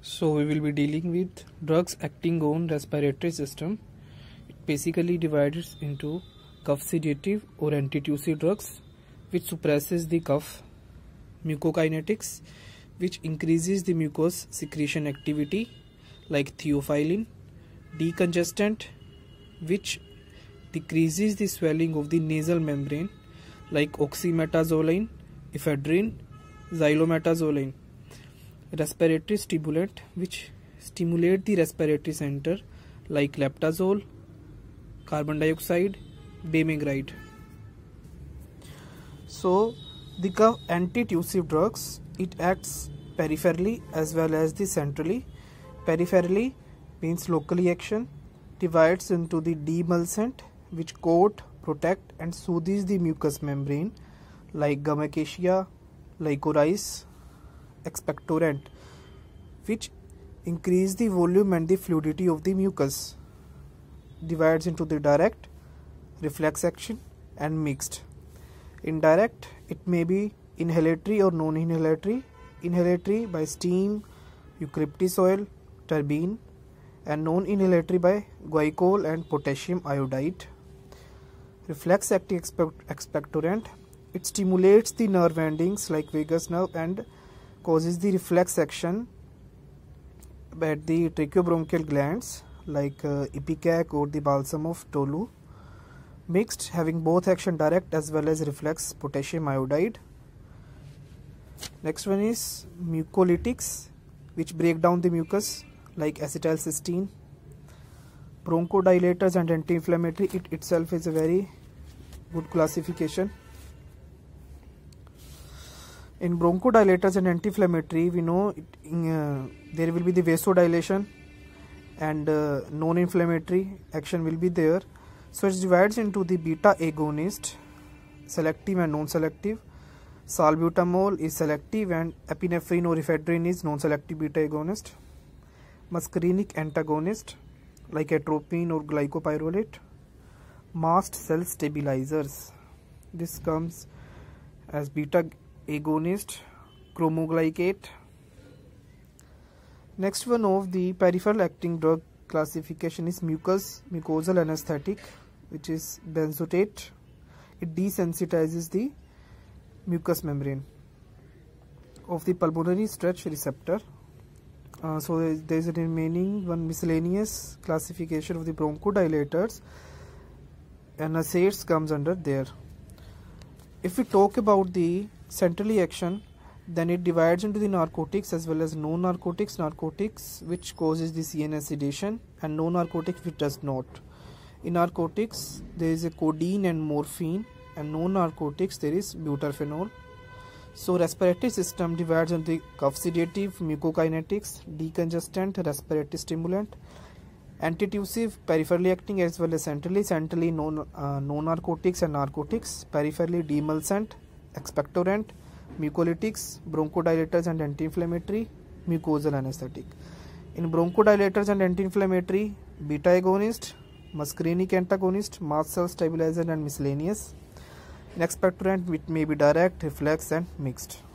So we will be dealing with drugs acting on respiratory system. It basically divides into cough sedative or antitussive drugs which suppresses the cough, mucokinetics which increases the mucous secretion activity like theophylline, decongestant which decreases the swelling of the nasal membrane like oxymetazoline, ephedrine, xylometazoline. Respiratory stimulant which stimulate the respiratory center like leptazole, carbon dioxide, bemigride. So the cough antitussive drugs, it acts peripherally as well as the centrally. Peripherally means locally action, divides into the demulcent which coat, protect and soothes the mucous membrane like gum acacia, licorice, expectorant which increase the volume and the fluidity of the mucus, divides into the direct, reflex action and mixed. Indirect, it may be inhalatory or non-inhalatory. Inhalatory by steam, eucalyptus oil, turbine, and non-inhalatory by glycol and potassium iodide. Reflex acting expectorant, it stimulates the nerve endings like vagus nerve and causes the reflex action at the tracheobronchial glands like ipecac or the balsam of Tolu. Mixed, having both action direct as well as reflex potassium iodide. Next one is mucolytics which break down the mucus like acetylcysteine. Bronchodilators and anti-inflammatory, it itself is a very good classification. In bronchodilators and anti-inflammatory, we know there will be the vasodilation and non-inflammatory action will be there. So it divides into the beta agonist, selective and non-selective. Salbutamol is selective and epinephrine or ephedrine is non-selective beta agonist. Muscarinic antagonist like atropine or glycopyrrolate. Mast cell stabilizers, this comes as beta agonist, chromoglycate. Next one of the peripheral acting drug classification is mucosal anesthetic which is benzoate. It desensitizes the mucous membrane of the pulmonary stretch receptor. So there is a remaining one miscellaneous classification of the bronchodilators and NSAIDs comes under there. If we talk about the centrally action, then it divides into the narcotics as well as non-narcotics. Narcotics which causes the CNS sedation and non-narcotics which does not. In narcotics there is a codeine and morphine, and non-narcotics there is buterphenol. So respiratory system divides into the cough sedative, mucokinetics, decongestant, respiratory stimulant, antitussive, peripherally acting as well as centrally. Centrally non-narcotics and narcotics, peripherally demulcent, expectorant, mucolytics, bronchodilators and anti-inflammatory, mucosal anesthetic. In bronchodilators and anti-inflammatory, beta agonist, muscarinic antagonist, mast cell stabilizer and miscellaneous. In expectorant, which may be direct, reflex and mixed.